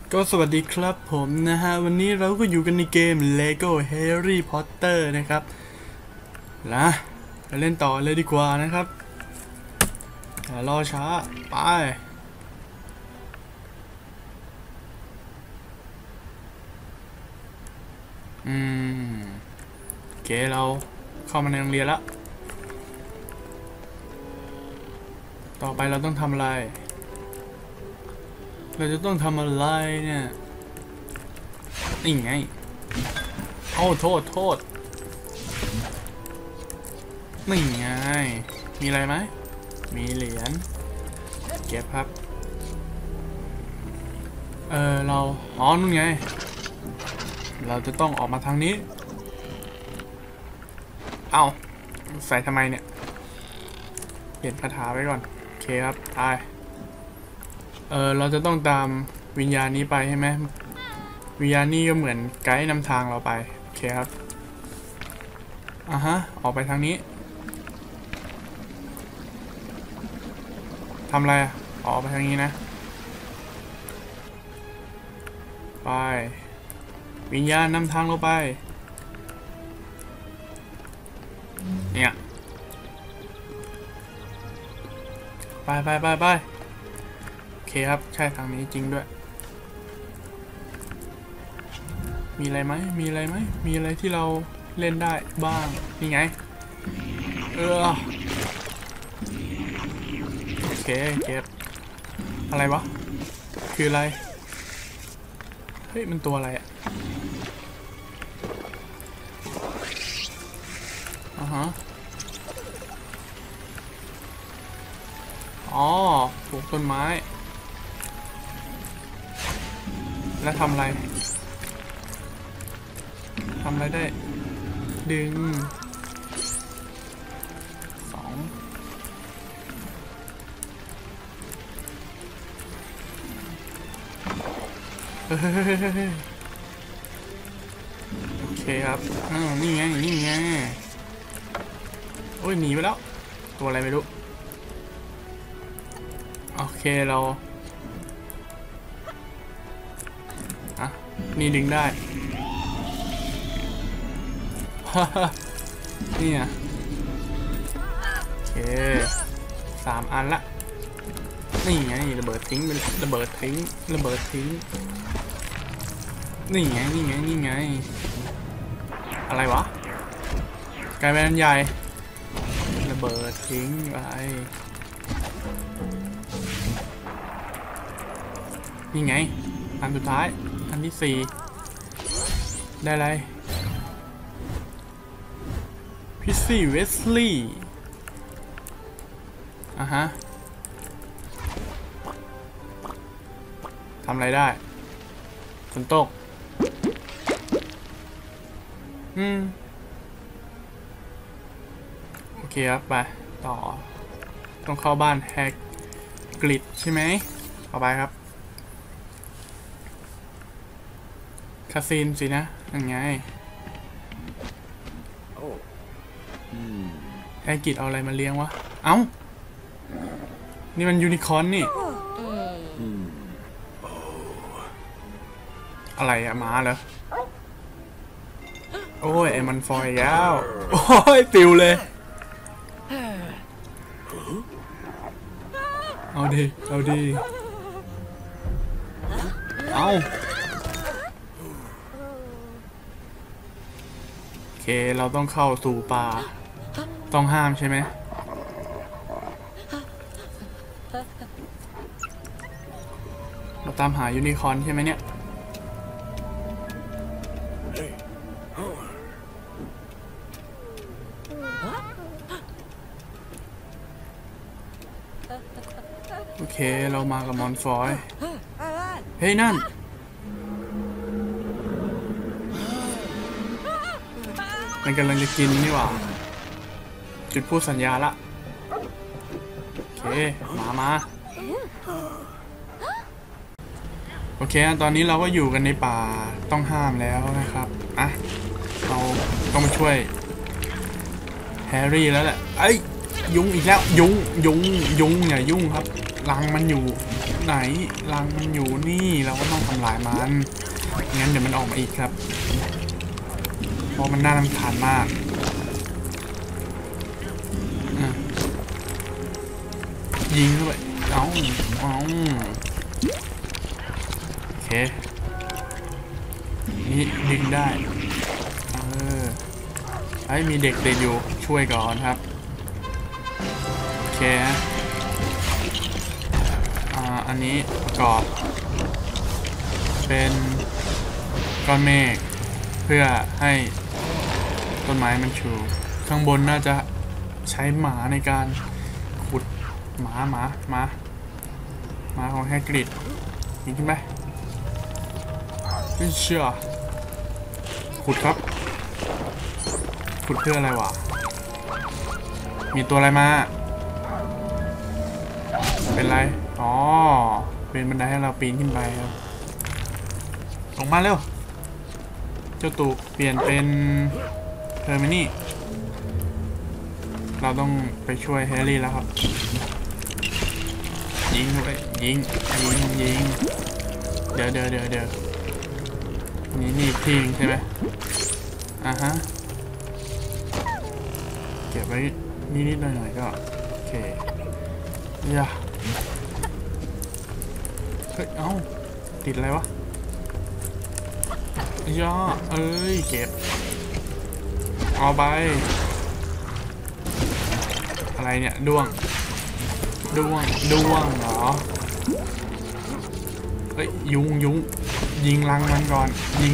ก็สวัสดีครับผมนะฮะวันนี้เราก็อยู่กันในเกม Lego Harry Potter นะครับนะไปเล่นต่อเลยดีกว่านะครับอย่ารอช้าไปโอเคเราเข้ามาในโรงเรียนแล้วต่อไปเราต้องทำอะไรเราจะต้องทำอะไรเนี่ยนี่ไงโอ้โทษนี่ไงมีอะไรไหมมีเหรียญเก็บครับเรานู่นไงเราจะต้องออกมาทางนี้เอาใส่ทำไมเนี่ยเปลี่ยนคาถาไว้ก่อนโอเคครับไปเราจะต้องตามวิญญาณนี้ไปใช่ไหมวิญญาณนี้ก็เหมือนไกด์นำทางเราไปโอเคครับออกไปทางนี้ทำอะไรออกไปทางนี้นะไปวิญญาณนำทางเราไปเนี่ยไปโอเคครับใช่ทางนี้จริงด้วยมีอะไรไหมมีอะไรที่เราเล่นได้บ้างนี่ไงโอเคเก็บอะไรวะคืออะไรเฮ้ยมันตัวอะไรปลูกต้นไม้แล้วทำอะไรได้ดึงโอเคครับนี่ไงโอ้ยหนีไปแล้วตัวอะไรไม่รู้โอเคเรานี่ดึงได้นี่โอเค3 อันละนี่ไงระเบิดทิ้งนี่ไงอะไรวะกลายเป็นอันใหญ่ระเบิดทิ้งไปนี่ไงอันสุดท้ายอันที่4ได้อะไรพิซซี่เวสลีย์ทำอะไรได้ฝนตกโอเคครับไปต่อต้องเข้าบ้านแฮกกริดใช่ไหมเข้าไปครับคาซีนสินะยังไงแฮกกริดเอาอะไรมาเลี้ยงวะเอ้านี่มันยูนิคอร์นนี่อะไรอะหมาเหรอโอ้ยไอ้มันฟอยแล้วโอ้ยปิวเลยเอาดิเอาโอเคเราต้องเข้าสู่ป่าต้องห้ามใช่ไหมเราตามหายูนิคอร์นใช่ไหมเนี่ยโอเคเรามากับมอนฟอยเฮ้ยนั่นมันกำลังจะกินนี่หว่าจุดพูดสัญญาละโอเคมาโอเคตอนนี้เราก็อยู่กันในป่าต้องห้ามแล้วนะครับเราต้องมาช่วยแฮร์รี่แล้วแหละไอ้ยุงอีกแล้วยุงอย่ายุ่งครับรังมันอยู่ไหนรังมันอยู่นี่เราก็ต้องทำลายมันงั้นเดี๋ยวมันออกมาอีกครับเพราะมันน่ารำคาญมากยิงเข้าไปเอาโอเคนี่ดึงได้ไอ้มีเด็กเด็กอยู่ช่วยก่อนครับโอเคอันนี้ประกอบเป็นก้อนเมฆเพื่อให้ต้นไม้มันชูข้างบนน่าจะใช้หมาในการขุดหมาของแฮกริดยิงขึ้นไปไม่เชื่อขุดครับขุดเพื่ออะไรวะมีตัวอะไรมาเป็นไรอ๋อเป็นบันไดให้เราปีนขึ้นไปครับลงมาเร็วเจ้าตูเปลี่ยนเป็นเฮอร์มินี่เราต้องไปช่วยแฮร์รี่แล้วครับยิงไปยิงเดี๋ยวนี่ทิ้งใช่ไหมฮะเก็บไว้นิดหน่อยก็โอเคอย่าเฮ้ยเอ้าติดอะไรวะย่าเอ้ยเก็บเอาไปอะไรเนี่ยด้วงเหรอเฮ้ยยุงยิงรังมันก่อนยิง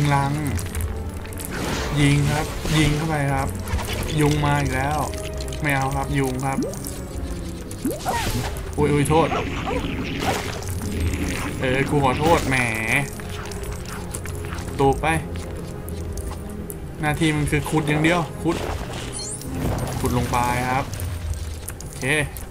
ครับยิงเข้าไปครับยุงมาอีกแล้วไม่เอาครับยุงครับอุ้ยโทษกูขอโทษแหมตูไปหน้าที่มันคือขุดอย่างเดียวขุดลงไปครับโอเค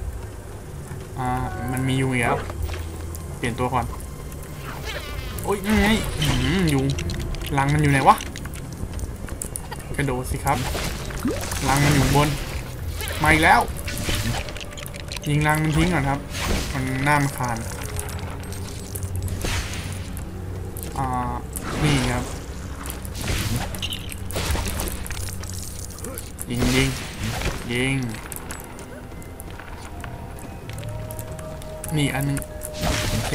มันมียุงอีกแล้วเปลี่ยนตัวก่อนโอ้ยไงยุงรังมันอยู่ไหนวะกระโดดสิครับรังมันอยู่บนมาอีกแล้วยิงรังมันทิ้งก่อนครับมันน่ารำคาญนี่ครับยิงนี่อันนึงโอเค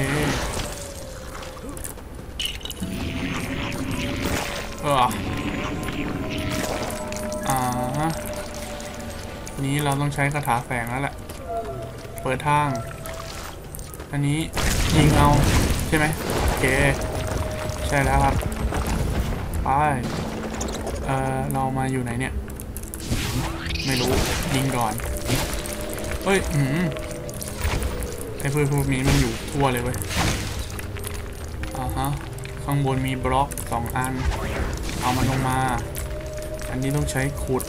นี้เราต้องใช้คาถาแฝงแล้วแหละเปิดทางอันนี้ยิงเอาใช่ไหมโอเคใช่แล้วครับไปเรามาอยู่ไหนเนี่ยไม่รู้ยิงก่อนเฮ้ยไอ้พวกนี้มันอยู่ทั่วเลยเว้ยข้างบนมีบล็อก2 อันเอามันลงมาอันนี้ต้องใช้ขุด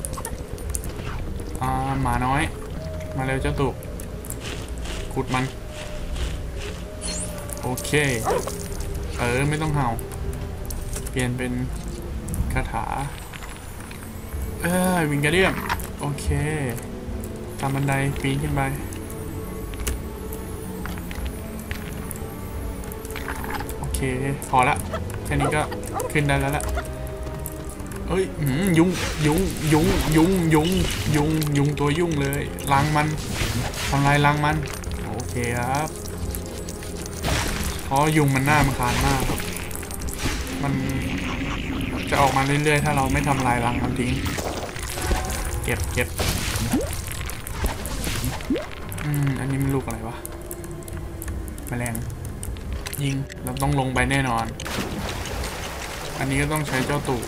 หมาน้อยมาเร็วเจ้าตุกขุดมันโอเคไม่ต้องเห่าเปลี่ยนเป็นคาถาวิงการเดียมโอเคตามบันไดปีนขึ้นไปโอเคพอละแค่นี้ก็ขึ้นได้แล้วละเอ้ยยุงตัวยุ่งเลยรังมันทำลายรังมันโอเคครับเพราะยุงมันน่ารำคาญมากครับมันจะออกมาเรื่อยๆถ้าเราไม่ทำลายรังมันทิ้งเก็บอันนี้มันลูกอะไรวะแมลงยิงเราต้องลงไปแน่นอนอันนี้ก็ต้องใช้เจ้าตู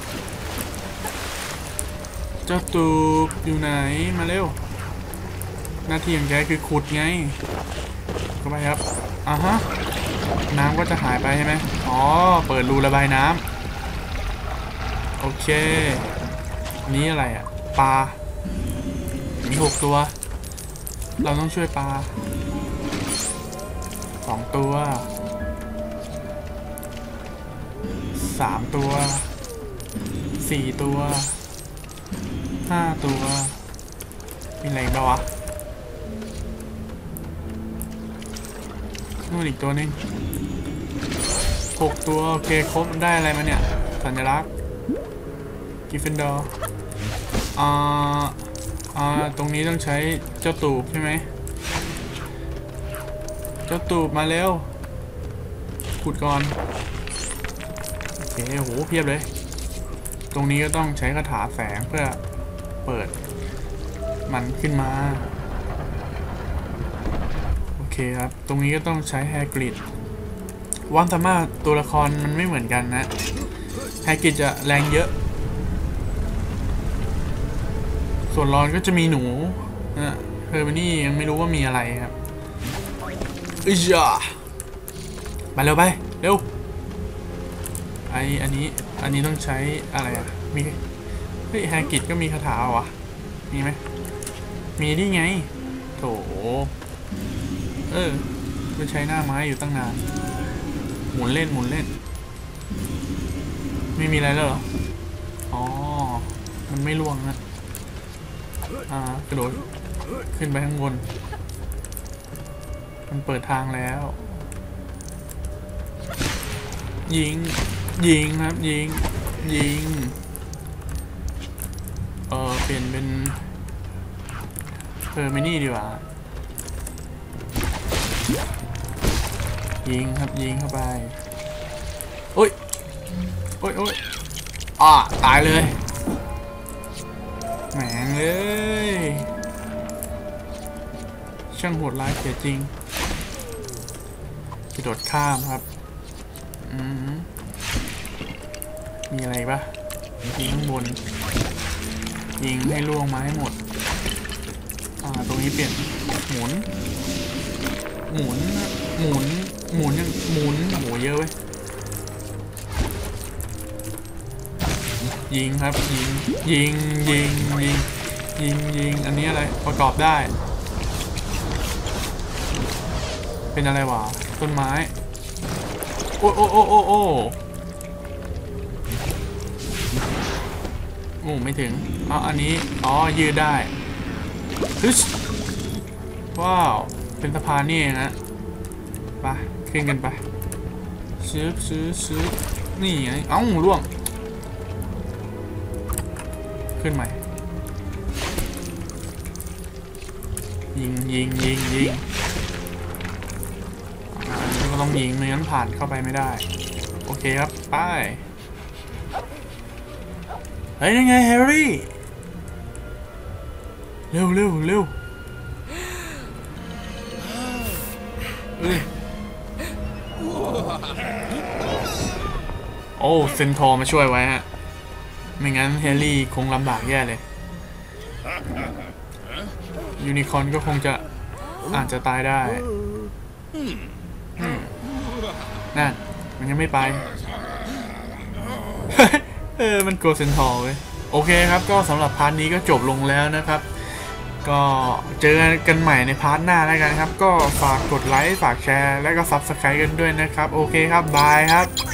บอยู่ไหนมาเร็วหน้าที่ของแกคือขุดไงเข้าไปครับน้ำก็จะหายไปใช่ไหมเปิดรูระบายน้ำโอเคนี่อะไรปลามี6 ตัวเราต้องช่วยปลา2 ตัว3 ตัว4 ตัว5 ตัวมีอะไรบ้างวะนู่นอีกตัวนึง 6 ตัวโอเคครบได้อะไรมาเนี่ยสัญลักษณ์กิฟฟินดอร์ตรงนี้ต้องใช้เจ้าตูบใช่ไหมเจ้าตูบมาเร็วขุดก่อนโอเคโหเพียบเลยตรงนี้ก็ต้องใช้คาถาแฝงเพื่อเปิดมันขึ้นมาโอเคครับตรงนี้ก็ต้องใช้แฮกริดความสามารถตัวละครมันไม่เหมือนกันนะแฮกริดจะแรงเยอะส่วนรอนก็จะมีหนูนะเฮอร์มานี่ยังไม่รู้ว่ามีอะไรครับจ้ามาเร็วไปเร็วอันนี้ต้องใช้อะไรอ่ะมีเฮ้ยแฮกริดก็มีคาถาวะมีไหมมีนี่ไงโถมันใช้หน้าไม้อยู่ตั้งนานหมุนเล่นไม่มีอะไรแล้วเหรออ๋อมันไม่ล่วงนะกระโดดขึ้นไปข้างบนมันเปิดทางแล้วยิงครับยิงเปลี่ยนเป็นไม่นี่ดีกว่ายิงครับยิงเข้าไปโอ้ยตายเลยแหมงเลยช่างโหดร้ายเสียจริงกระโดดข้ามครับมีอะไรปะยิงข้างบนยิงให้ล่วงมาให้หมดตรงนี้เปลี่ยนหมุนยังหมุนโหเยอะเว้ยยิงครับยิงอันนี้อะไรประกอบได้เป็นอะไรวะต้นไม้โอ้ไม่ถึงอันนี้ยืดได้ว้าวเป็นสะพานนี่เองนะไปขึ้นกันไปซื้อนี่ไงล่วงขึ้นใหม่ยิงก็ต้องยิงไม่งั้นผ่านเข้าไปไม่ได้โอเคครับไปเฮ้ยยังไงแฮร์รี่เร็วโอ้เซนทอร์มาช่วยไว้ฮะไม่งั้นแฮร์รี่คงลำบากแย่เลยยูนิคอร์นก็คงจะอาจจะตายได้นั่นมันยังไม่ไปมันโกเซนทอร์เว้ยโอเคครับก็สำหรับพาร์ทนี้ก็จบลงแล้วนะครับก็เจอกันใหม่ในพาร์ทหน้าแล้วกันครับก็ฝากกดไลค์ฝากแชร์และก็ซับสไครต์กันด้วยนะครับโอเคครับบายครับ